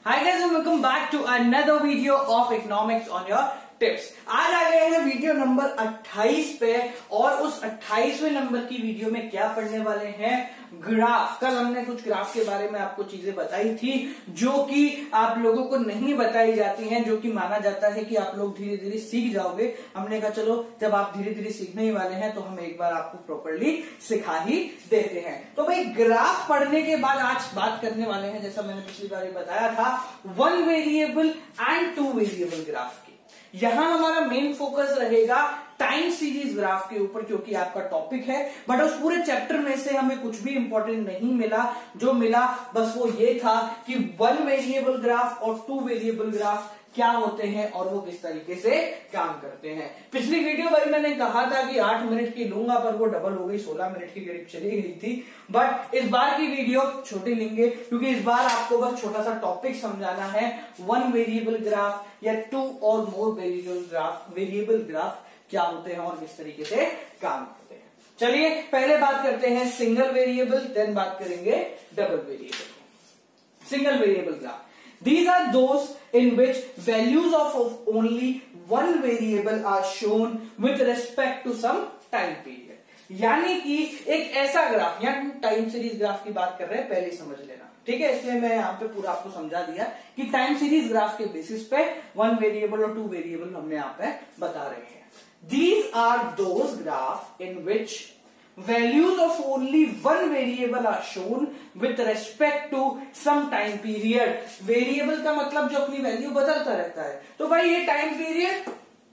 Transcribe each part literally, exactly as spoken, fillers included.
Hi guys and welcome back to another video of economics on your tips. आज आ गए हैं video number अट्ठाईस पे और उस अट्ठाईसवें नंबर की वीडियो में क्या पढ़ने वाले हैं, ग्राफ। कल हमने कुछ ग्राफ के बारे में आपको चीजें बताई थी जो कि आप लोगों को नहीं बताई जाती हैं, जो कि माना जाता है कि आप लोग धीरे धीरे सीख जाओगे। हमने कहा चलो जब आप धीरे धीरे सीखने ही वाले हैं तो हम एक बार आपको प्रॉपर्ली सिखा ही देते हैं। तो भाई ग्राफ पढ़ने के बाद आज बात करने वाले हैं, जैसा मैंने पिछली बार बताया था, one variable and two variable graph की। यहां हमारा मेन फोकस रहेगा टाइम सीरीज ग्राफ के ऊपर, क्योंकि आपका टॉपिक है। बट उस पूरे चैप्टर में से हमें कुछ भी इंपॉर्टेंट नहीं मिला। जो मिला बस वो ये था कि वन वेरिएबल ग्राफ और टू वेरिएबल ग्राफ क्या होते हैं और वो किस तरीके से काम करते हैं। पिछली वीडियो में मैंने कहा था कि आठ मिनट की लूंगा, पर वो डबल हो गई, सोलह मिनट की करीब चली गई थी। बट इस बार की वीडियो छोटी लेंगे, क्योंकि इस बार आपको बस छोटा सा टॉपिक समझाना है। वन वेरिएबल ग्राफ या two or more variable graph variable graph क्या होते हैं और किस तरीके से काम करते हैं। चलिए पहले बात करते हैं सिंगल वेरिएबल, देन बात करेंगे double variable. Single variable graph, these are those in which values of only one variable are shown with respect to some time period। यानी कि एक ऐसा ग्राफ, यहाँ टाइम सीरीज ग्राफ की बात कर रहे हैं, पहले समझ लेना, ठीक है। इसलिए मैं यहाँ पे पूरा आपको समझा दिया कि टाइम सीरीज ग्राफ के बेसिस पे वन वेरिएबल और टू वेरिएबल हमने यहाँ पे बता रहे हैं। These are those graph in which values of only one variable are shown with respect to some time period। Variable का मतलब जो अपनी वैल्यू बदलता रहता है। तो भाई ये टाइम पीरियड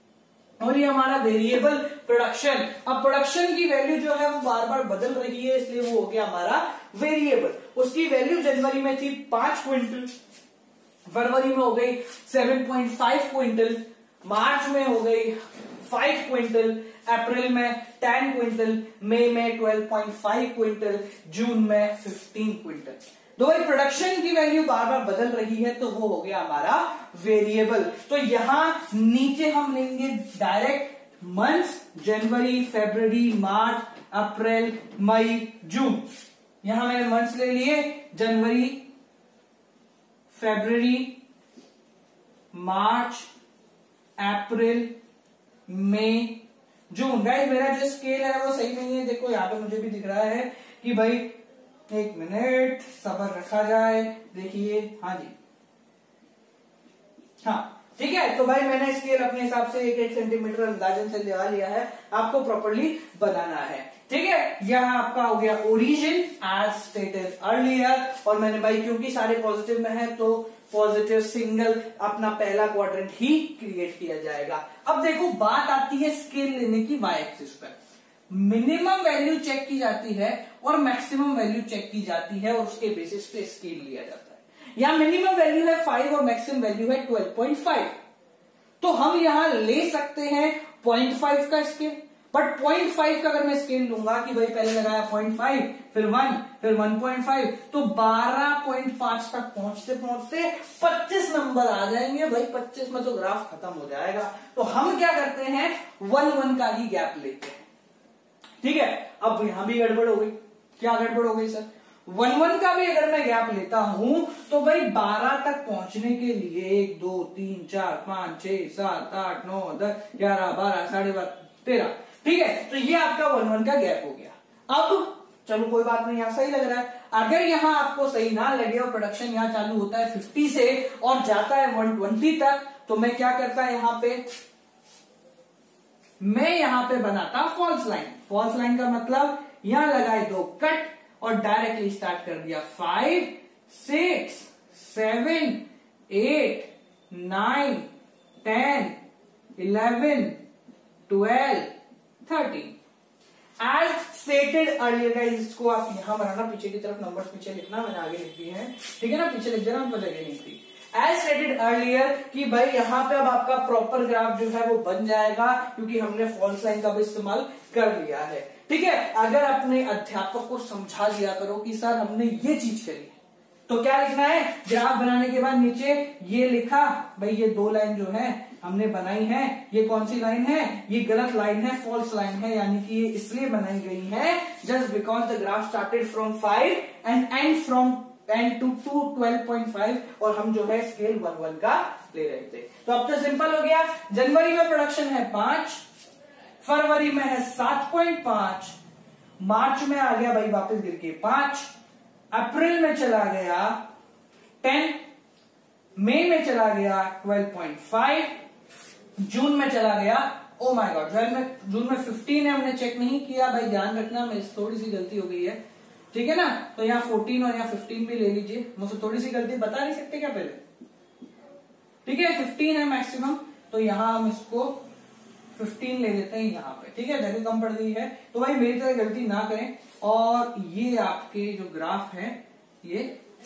और ये हमारा वेरिएबल प्रोडक्शन। अब प्रोडक्शन की वैल्यू जो है वो बार बार बदल रही है, इसलिए वो हो गया हमारा वेरिएबल। उसकी वैल्यू जनवरी में थी पांच क्विंटल, फरवरी में हो गई सेवन पॉइंट फाइव क्विंटल, मार्च में हो गई फाइव क्विंटल, अप्रैल में टेन क्विंटल, मई में ट्वेल्व पॉइंट फाइव क्विंटल, जून में फिफ्टीन क्विंटल। तो भाई प्रोडक्शन की वैल्यू बार बार बदल रही है, तो वो हो गया हमारा वेरिएबल। तो यहां नीचे हम लेंगे डायरेक्ट मंथ्स, जनवरी, फरवरी, मार्च, अप्रैल, मई, जून। यहां मैंने मंथ्स ले लिए, जनवरी, फरवरी, मार्च, अप्रैल, मई, जून। गाइस मेरा जो स्केल है वो सही नहीं है, देखो यहाँ पे मुझे भी दिख रहा है कि भाई एक मिनट सब्र रखा जाए। देखिए, हाँ जी, हाँ ठीक है। तो भाई मैंने स्केल अपने हिसाब से एक एक सेंटीमीटर अंदाजन से लगा लिया है, आपको प्रॉपर्ली बनाना है, ठीक है। यह आपका हो गया ओरिजिन एज स्टेटेड अर्लियर। और मैंने भाई क्योंकि सारे पॉजिटिव में है तो पॉजिटिव सिंगल अपना पहला क्वाड्रेंट ही क्रिएट किया जाएगा। अब देखो बात आती है स्केल लेने की वाई एक्सिस पर। मिनिमम वैल्यू चेक की जाती है और मैक्सिमम वैल्यू चेक की जाती है और उसके बेसिस पे स्केल लिया जाता है। यहां मिनिमम वैल्यू है फाइव और मैक्सिमम वैल्यू है ट्वेल्व पॉइंट फाइव। तो हम यहां ले सकते हैं पॉइंट फाइव का स्केल। बट पॉइंट फाइव का अगर मैं स्केल लूंगा कि भाई पहले लगाया पॉइंट फाइव, फिर वन, फिर वन पॉइंट फाइव, तो बारह पॉइंट फाइव तक पहुंचते पहुंचते पच्चीस नंबर आ जाएंगे। भाई पच्चीस में तो ग्राफ खत्म हो जाएगा। तो हम क्या करते हैं, वन वन का ही गैप लेते हैं, ठीक है। अब यहां भी गड़बड़ हो गई। क्या गड़बड़ हो गई सर? वन वन का भी अगर मैं गैप लेता हूं तो भाई बारह तक पहुंचने के लिए एक, दो, तीन, चार, पांच, छह, सात, आठ, नौ, दस, ग्यारह, बारह, साढ़े बारह, तेरह, ठीक है। तो ये आपका वन वन का गैप हो गया। अब चलो कोई बात नहीं, यहां सही लग रहा है। अगर यहां आपको सही ना लगे और प्रोडक्शन यहां चालू होता है फिफ्टी से और जाता है वन ट्वेंटी तक, तो मैं क्या करता है, यहां पे मैं यहां पे बनाता फॉल्स लाइन। फॉल्स लाइन का मतलब यहां लगाए दो कट और डायरेक्टली स्टार्ट कर दिया five, six, seven, eight, nine, ten, eleven, twelve, thirteen as stated earlier. Guys इसको आप यहां बनाना, पीछे की तरफ नंबर्स पीछे लिखना, मैंने आगे लिख दिए हैं, ठीक है ना, पीछे लिख देना, हमको जगह नहीं थी। एज स्टेटेड अर्लियर कि भाई यहां पे अब आपका प्रॉपर ग्राफ जो है वो बन जाएगा, क्योंकि हमने फॉल्स लाइन का भी इस्तेमाल कर लिया है, ठीक है। अगर अपने अध्यापक को समझा दिया करो कि सर हमने ये चीज करी, तो क्या लिखना है, ग्राफ बनाने के बाद नीचे ये लिखा, भाई ये दो लाइन जो है हमने बनाई है, ये कौन सी लाइन है, ये गलत लाइन है, फॉल्स लाइन है, यानी कि ये इसलिए बनाई गई है just because the graph started from five and and from ten to to twelve point five और हम जो है स्केल वन वन का ले रहे थे। तो अब तो सिंपल हो गया। जनवरी में प्रोडक्शन है पांच, फरवरी में है सात पॉइंट पांच, मार्च में आ गया भाई वापस गिर के पांच, अप्रैल में चला गया टेन, मई में चला गया ट्वेल्व पॉइंट फाइव, जून में चला गया ओ माय गॉड जून में जून में फिफ्टीन है, हमने चेक नहीं किया भाई, ध्यान रखना, मेरी थोड़ी सी गलती हो गई है, ठीक है ना। तो यहाँ फोर्टीन और यहाँ फिफ्टीन भी ले लीजिए, मुझसे थोड़ी सी गलती बता नहीं सकते क्या पहले, ठीक है। फिफ्टीन है मैक्सिमम, तो यहाँ हम इसको फिफ्टीन ले लेते हैं यहाँ पे, ठीक है, जगह कम पड़ गई है। तो भाई मेरी तरह गलती ना करें। और ये आपके जो ग्राफ है ये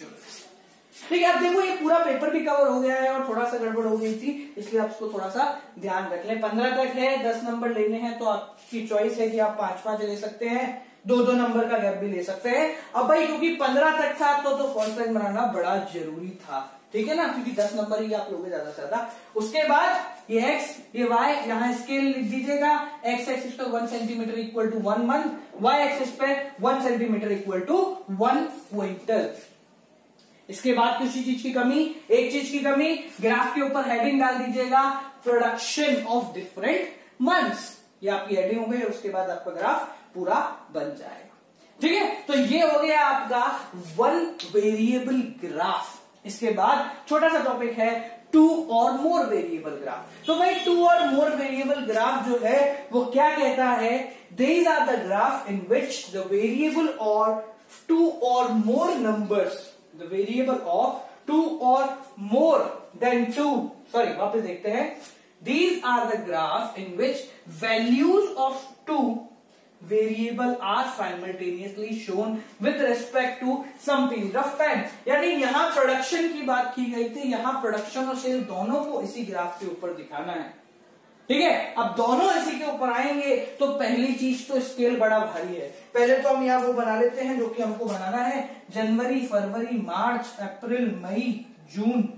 ठीक है। अब देखो ये पूरा पेपर भी कवर हो गया है और थोड़ा सा गड़बड़ हो गई थी, इसलिए आप इसको थोड़ा सा ध्यान रख लें। पंद्रह तक है, दस नंबर लेने हैं तो आपकी चॉइस है कि आप पांच पांच ले सकते हैं, दो दो नंबर का गैप भी ले सकते हैं। अब भाई क्योंकि पंद्रह तक था तो तो फर्स्ट लाइन बनाना बड़ा जरूरी था, ठीक है ना, क्योंकि दस नंबर ही आप लोगे ज्यादा से ज्यादा। उसके बाद ये एक्स ये वाई, यहाँ स्केल लिख दीजिएगा, एक्स एक्सिस पे one centimetre equal to one month, Y axis पे one centimetre equal to one quintal. इसके बाद किसी चीज की कमी, एक चीज की कमी, ग्राफ के ऊपर हेडिंग डाल दीजिएगा प्रोडक्शन ऑफ डिफरेंट मंथ्स, ये आपकी हेडिंग हो गई, उसके बाद आपका ग्राफ पूरा बन जाएगा, ठीक है। तो ये हो गया आपका वन वेरिएबल ग्राफ। इसके बाद छोटा सा टॉपिक है to or more variable graph. तो भाई to or more variable graph जो है वो क्या कहता है, these are the graph in which the variable और two or more numbers, the variable of two or more than two, sorry वापस देखते हैं, these are the graph in which values of two variable are simultaneously shown with respect to some period of time. यानी यहां production की बात की गई थी, यहां प्रोडक्शन और सेल दोनों को इसी ग्राफ के ऊपर दिखाना है, ठीक है। अब दोनों इसी के ऊपर आएंगे तो पहली चीज तो स्केल बड़ा भारी है। पहले तो हम यहां वो बना लेते हैं जो कि हमको बनाना है, जनवरी फरवरी मार्च अप्रैल मई जून,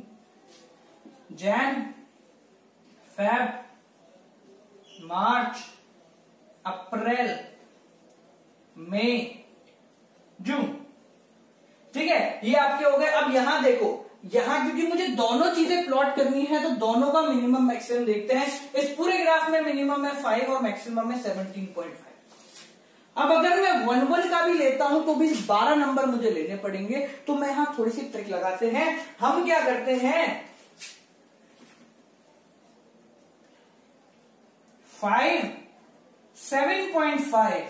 जैन फेब मार्च अप्रैल मई जून, ठीक है, ये आपके हो गए। अब यहां देखो, यहां क्योंकि मुझे दोनों चीजें प्लॉट करनी है तो दोनों का मिनिमम मैक्सिमम देखते हैं। इस पूरे ग्राफ में मिनिमम है फाइव और मैक्सिमम है सेवनटीन पॉइंट फाइव। अब अगर मैं वन वन का भी लेता हूं तो भी बारह नंबर मुझे लेने पड़ेंगे, तो मैं यहां थोड़ी सी ट्रिक लगाते हैं। हम क्या करते हैं, five seven point five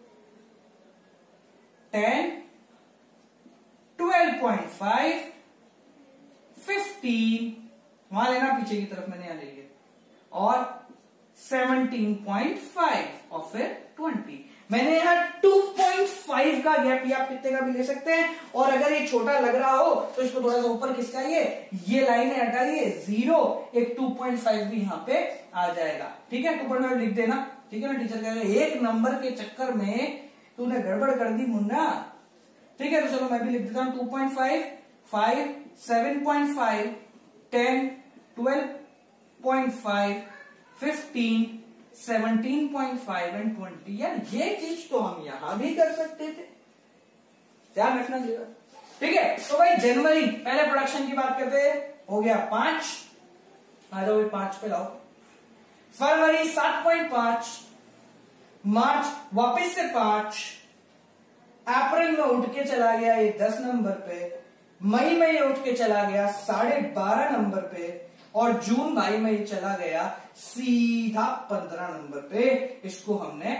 ten twelve point five fifteen, वहां लेना पीछे की तरफ मैंने यहां ले लिया, और सेवनटीन पॉइंट फाइव और फिर ट्वेंटी। मैंने यहां टू पॉइंट फाइव का गैप, या आप कितने का भी ले सकते हैं। और अगर ये छोटा लग रहा हो तो इसको थोड़ा सा ऊपर खिसकाइए, ये लाइनें हटाइए, जीरो, एक टू पॉइंट फाइव भी यहां पे आ जाएगा, ठीक है। टू पॉइंट फाइव लिख देना, ठीक है ना। टीचर कहेगा एक नंबर के चक्कर में तूने गड़बड़ कर दी मुन्ना, ठीक है। तो चलो मैं भी लिख देता हूं two point five, five, seven point five, ten, twelve point five, fifteen, seventeen point five and twenty. यार ये चीज तो हम यहां भी कर सकते थे, ध्यान रखना जरूर, ठीक है। तो भाई जनवरी पहले प्रोडक्शन की बात करते हैं, हो गया पांच, आ जाओ पांच पे लाओ। फरवरी सात पॉइंट पांच, मार्च वापस से पांच, अप्रैल में उठ के चला गया ये दस नंबर पे, मई में ये उठ के चला गया साढ़े बारह नंबर पे, और जून भाई में ये चला गया सीधा पंद्रह नंबर पे। इसको हमने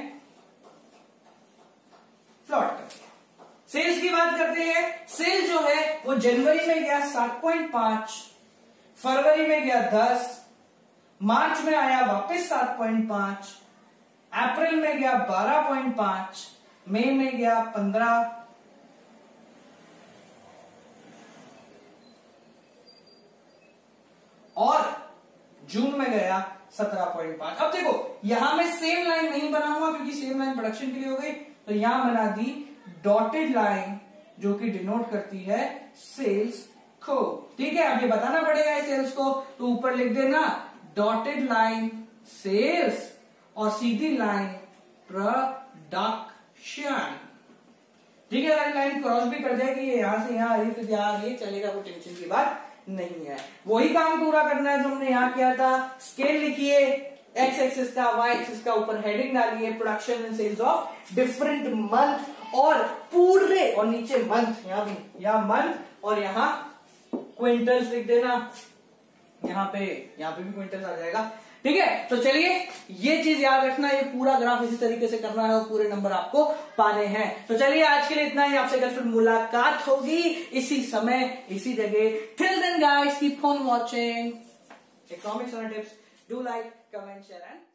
प्लॉट कर दिया। सेल्स की बात करते हैं। सेल जो है वो जनवरी में गया सात पॉइंट पांच, फरवरी में गया दस, मार्च में आया वापस सात पॉइंट पांच, अप्रैल में गया बारह पॉइंट पांच, मई में गया पंद्रह, और जून में गया सत्रह पॉइंट पांच। अब देखो यहां मैं सेम लाइन नहीं बनाऊंगा क्योंकि सेम लाइन प्रोडक्शन के लिए हो गई, तो यहां बना दी डॉटेड लाइन जो कि डिनोट करती है सेल्स को, ठीक है। अब ये बताना पड़ेगा सेल्स को, तो ऊपर लिख देना डॉटेड लाइन सेल्स और सीधी लाइन प्रोडक्शन, ठीक है, अगर लाइन क्रॉस भी कर जाएगी, ये यहां से यहाँ आ रही फिर यहाँ आ रही, चलेगा, कोई टेंशन की बात नहीं है। वही काम पूरा करना है जो हमने यहाँ किया था। स्केल लिखिए, एक्स एक्सिस का, वाई एक्सिस का, ऊपर हेडिंग डालिए, production and sales of different month, और पूरे, और नीचे मंथ, यहाँ भी, यहाँ मंथ और यहाँ क्विंटल्स लिख देना, यहाँ पे, यहाँ पे भी क्विंटल्स आ जाएगा। ठीक है, तो चलिए ये चीज याद रखना, ये पूरा ग्राफ इसी तरीके से करना है और पूरे नंबर आपको पाने हैं। तो चलिए आज के लिए इतना ही, आपसे कल फिर मुलाकात होगी इसी समय इसी जगह। Till then guys keep on watching economics tips, do like, comment, share and